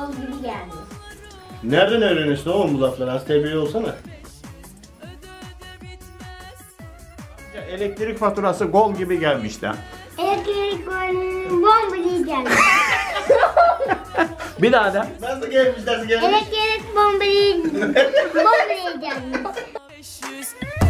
gol gibi gelmiş. Nereden öğreniyorsun oğlum bu lafları? Az terbiyeli olsana. Elektrik faturası gol gibi gelmiş de. Elektrik bomba gibi gelmiş. Bir daha da. Nasıl gelmiş, nasıl gelmiş? Elektrik bomba gibi gelmiş.